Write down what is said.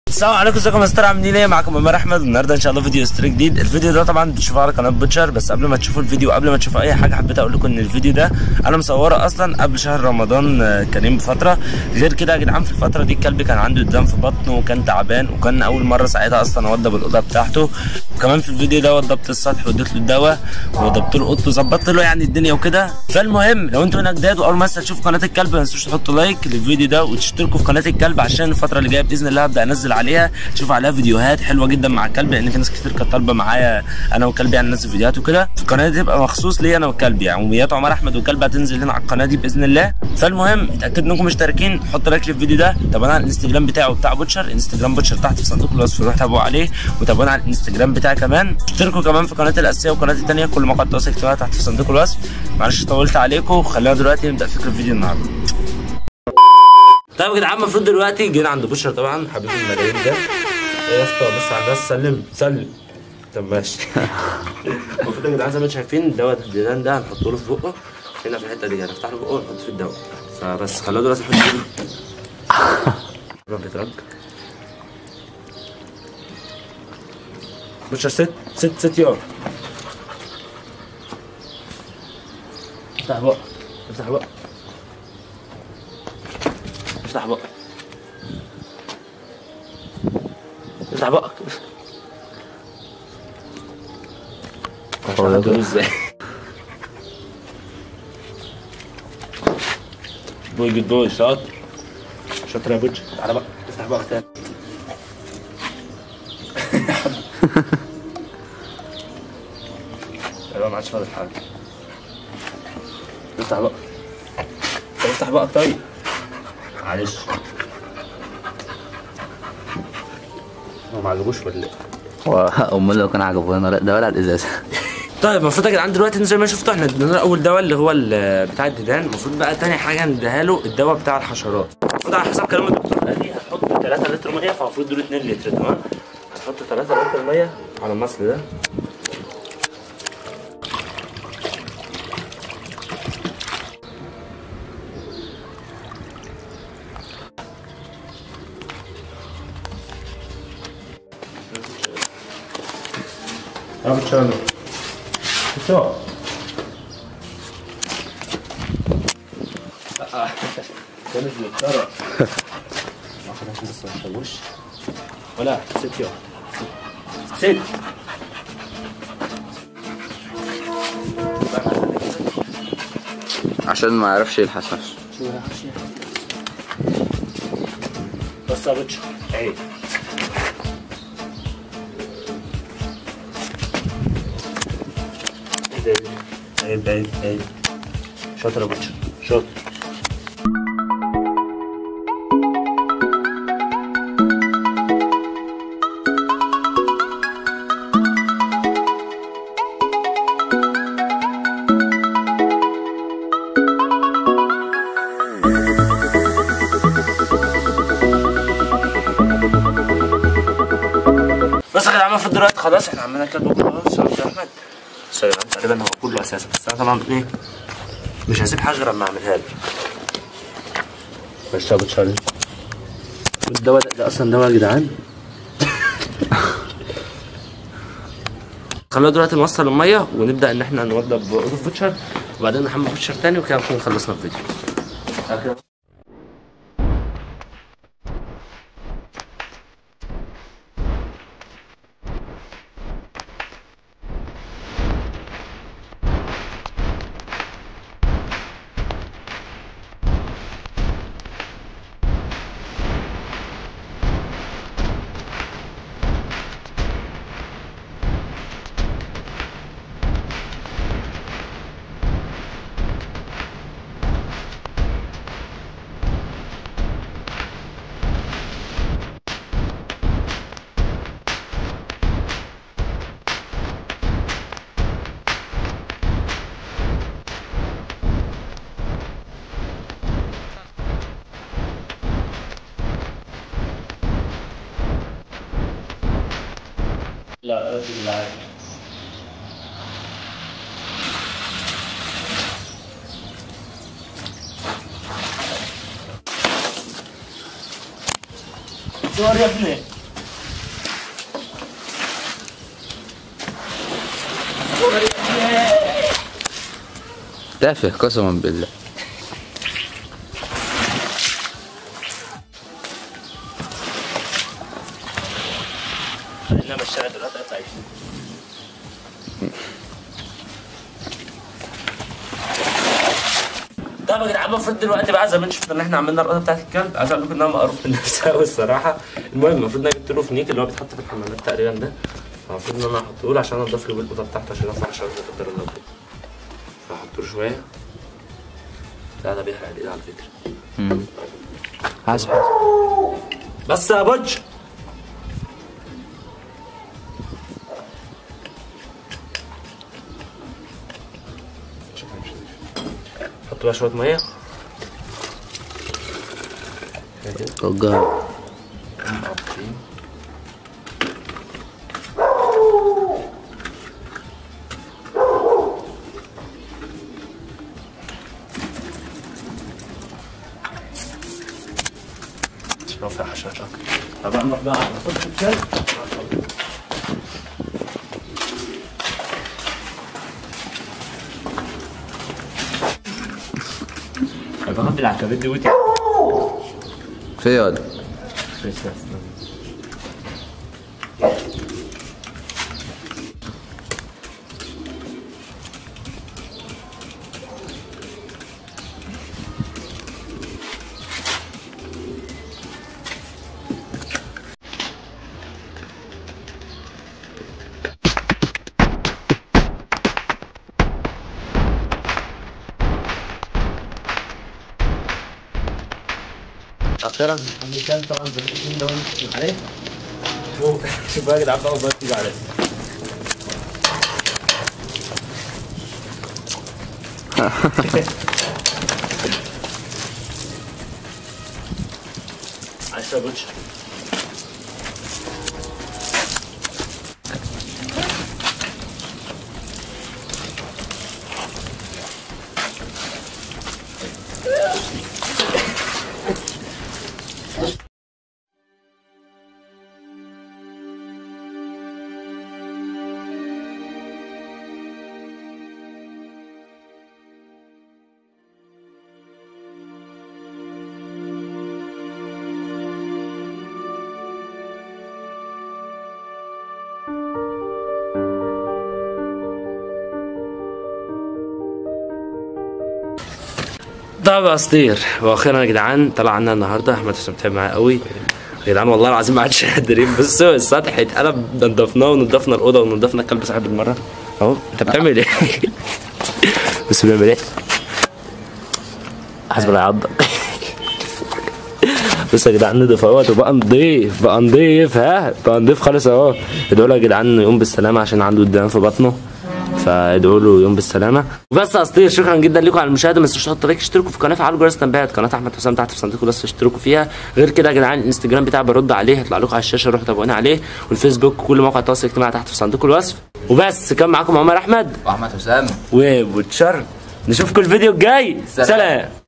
السلام عليكم، ازيكم يا مستر؟ عاملين ايه؟ معاكم عمر احمد. النهارده ان شاء الله فيديو ستريك جديد. الفيديو ده طبعا بتشوفوه على قناه بوتشر، بس قبل ما تشوفوا الفيديو قبل ما تشوفوا اي حاجه حبيت اقول لكم ان الفيديو ده انا مصوره اصلا قبل شهر رمضان كريم بفتره. غير كده يا جدعان في الفتره دي الكلب كان عنده دم في بطنه وكان تعبان، وكان اول مره ساعتها اصلا اوضب الاوضه بتاعته. وكمان في الفيديو ده وضبت السطح واديت له الدواء ووضبت له اوضته وظبطت له يعني الدنيا وكده. فالمهم لو انتوا هنا جداد واول ما تشوفوا قناه الكلب ما تنسوش تحطوا لايك للفيديو ده وتشتركوا في قناه الكلب، عشان الفتره اللي جايه باذن الله هبدا انزل عليها تشوفوا عليها فيديوهات حلوه جدا مع الكلب، لان في ناس كتير كانت طالبه معايا انا والكلب يعني ننزل فيديوهات وكده. القناه دي تبقى مخصوص ليا انا والكلب، يعني يوميات عمر احمد والكلب هتنزل هنا على القناه دي باذن الله. فالمهم اتاكدوا انكم مشتركين، حطوا لايك للفيديو ده، تابعونا على الانستجرام بتاعه بتاع بوتشر، انستجرام بوتشر تحت في صندوق الوصف، روحوا تابعوا عليه وتابعونا على الانستجرام بتاعي كمان. اشتركوا كمان في قناتي الاساسيه وقناتي الثانيه، كل مواقع التواصل الاجتماعي تحت في صندوق الوصف. معلش طولت عليكم، خلينا دلوقتي نبدا فكره الفيديو النهارده. طيب يا جدعان المفروض دلوقتي جينا عند بوتشر طبعا حبيب الملايين ده. ايه يا اسطى بص على الناس، سلم. طب ماشي. المفروض يا جدعان زي ما انتم شايفين دوت الديدان ده هنحطه له في بقه هنا في الحته دي، هنفتح له بقه ونحط فيه الدواء. فبس خلوه دلوقتي نحط فيه بيترج. بوتشر ست يار. افتح بقى افتح بقى افتح بقى افتح بقى. مش عارف اقول ازاي. جود بوي شاطر يا بوتشر. تعالى بقى افتح بقى تاني. ايوه ما عادش فاضل حاجه. افتح بقى. طب افتح بقى طيب معلش. هو ما عجبوش ولا ايه؟ امال لو كان عجبه انا ده ولا الازازه. طيب المفروض يا جدعان دلوقتي زي ما شفتوا احنا ادينا له اول دواء اللي هو بتاع الديدان. المفروض بقى تاني حاجه نديها له الدواء بتاع الحشرات. المفروض على حسب كلام الدكتور قال لي هنحط 3 لتر ميه، فالمفروض دول 2 لتر. تمام، هنحط 3 لتر ميه على المصل ده. بتشرب شو؟ كانت مضطرة عشان بس ما نشوش ولا ست يوم ست. عشان ما يعرفش يلحسها. بس يا بوتشر عيب. عيب شاطر يا بوتشر شاطر. بس يا جدعان المفروض دلوقتي خلاص احنا عملنا كده خلاص. يا احمد تقريبا هو كله اساسا، بس انا طبعا ايه مش هسيب حاجه غير اما اعملها له. بس بتشارج الدواء ده اصلا دواء يا جدعان. خلونا دلوقتي نوصل الميه ونبدا ان احنا نوضب اوضه بوتشر، وبعدين نحمل بوتشر تاني وكده نكون خلصنا الفيديو. لا بالعكس. صور يا ابني. تافه قسما بالله. خلينا نمشيها دلوقتي هتعيش. طب يا جدعان المفروض دلوقتي بقى زي ما انتم شفتوا ان احنا عملنا الرقصه بتاعت الكلب. عايز اقول لكم انها مقروف من نفسها قوي الصراحه. المهم المفروض ان انا جبت له فنيك اللي هو بيتحط في الحمامات تقريبا ده، فالمفروض ان انا احطه له عشان انضف له بالقطه بتاعته عشان يطلع شر لا قدر الله كده. فاحط له شويه. لا ده بيحرق الايد على فكره. حاسب بس يا بوتش. حط بقى شويه ميه وجهها. رافع حشاشك. طبعا نروح بقى على طبخ الكلب. بخاف العنكبوت دي وتع. فياض. اخيرا الكلب طبعا بالاسم ده ونكتب عليه. شوف بقى يا جدعان بقى وبقى تيجي عليه. عايز بوتش. طب اساطير واخيرا يا جدعان طلع عنا النهارده. احمد استمتع معايا قوي يا جدعان والله العظيم ما عادش قادرين. بصوا السطح اتقلب، نضفناه ونضفنا الاوضه ونضفنا الكلب صاحب المره اهو. انت بتعمل ايه؟ بس بيعمل ايه؟ حسب الله يعضك. بص يا جدعان نضيف اهوت وبقى نضيف بقى نضيف بقى نضيف خالص اهو. ادعوا له يا جدعان انه يقوم بالسلامه عشان عنده الدم في بطنه، فادعوا له يوم بالسلامه. وبس يا اساطير شكرا جدا لكم على المشاهده. ما تنسوش تحطوا لايك، اشتركوا في القناه، فعلوا جرس التنبيهات. قناه احمد حسام تحت في صندوق الوصف اشتركوا فيها. غير كده يا جدعان الانستجرام بتاعي برد عليه، هيطلع لكم على الشاشه روحوا تابعوني عليه، والفيسبوك كل مواقع التواصل الاجتماعي تحت في صندوق الوصف. وبس كان معاكم عمر احمد واحمد حسام وبوتشر. نشوفكم الفيديو الجاي. سلام.